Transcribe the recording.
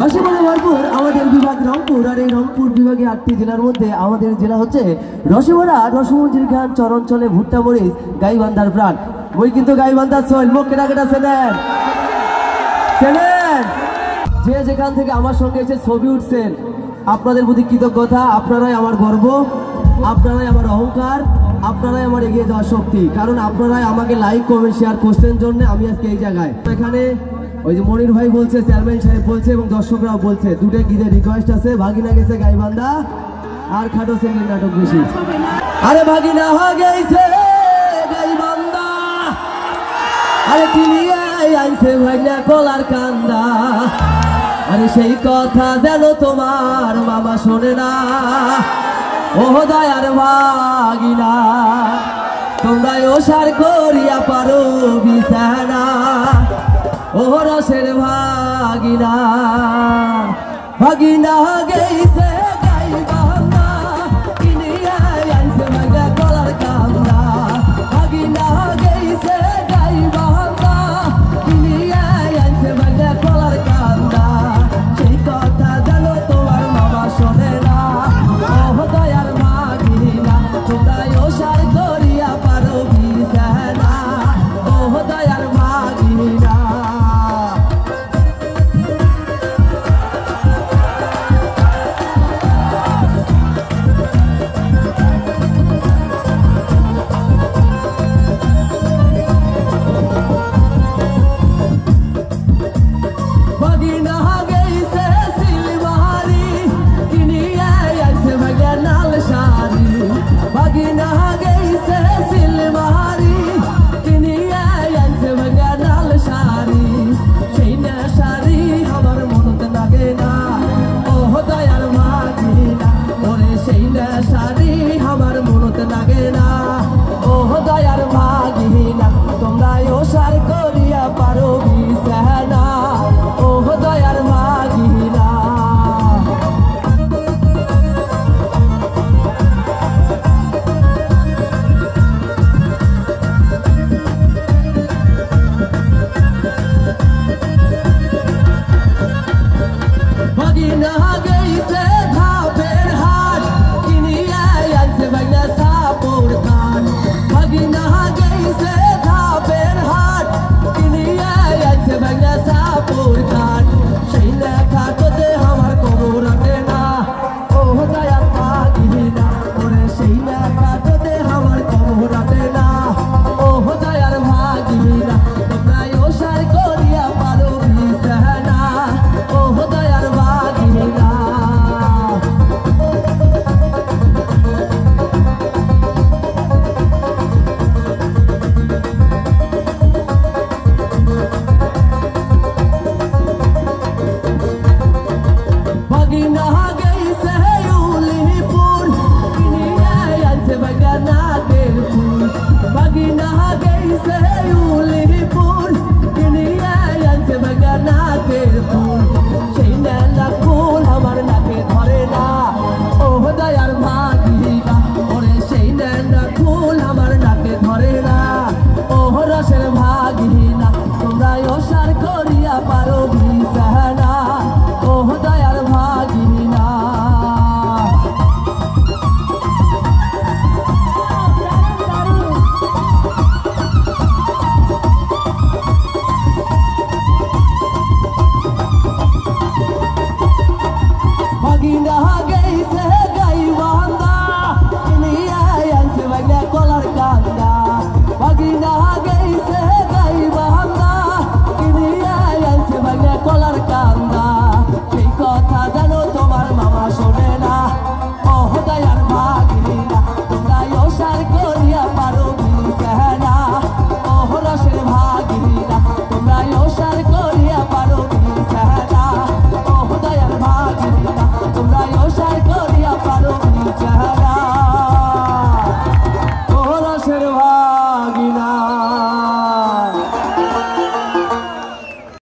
রসগোল্লা ভরপুর আমাদের বিভাগ রংপুর, আর এই রংপুর বিভাগে 8টি জেলার মধ্যে আমাদের জেলা হচ্ছে রসগোল্লা, রসমঞ্জির গান, চরণ চলে ভুট্টা মরিচ, গাইবান্ধার প্রাণ। ওই কিন্তু গাইবান্ধার সোহেল, মুখ কেটা কেটা চেনেন? যে যেখান থেকে আমার সঙ্গে এসে ছবি উঠছেন, আপনাদের প্রতি কৃতজ্ঞতা। আপনারাই আমার গর্ব, আপনারাই আমার অহংকার, আপনারাই আমার এগিয়ে যাওয়ার শক্তি। কারণ আপনারাই আমাকে লাইক কমেন্ট শেয়ার করছেন জন্য আমি আজকে এই জায়গায়। এখানে ওই যে মনির ভাই বলছে, চেয়ারম্যান সাহেব বলছে এবং দর্শকরাও বলছে, দুটো গীতের রিকোয়েস্ট আছে। ভাগিনা গেছে গাইবান্ধা আর খাটো সেকেন্ড নাটক বেশি। আরে ভাগিনা গেছে গাইবান্ধা, আরে তিনি আইছে ভাইনা কলার কান্দা। আরে সেই কথা যেন তোমার মামা শোনে না, ও দয়ার ভাগিনা, তোমরা ওসার করিয়া পারো বিছানা। ও রসের ভাগিনা, ভাগিনা গেছে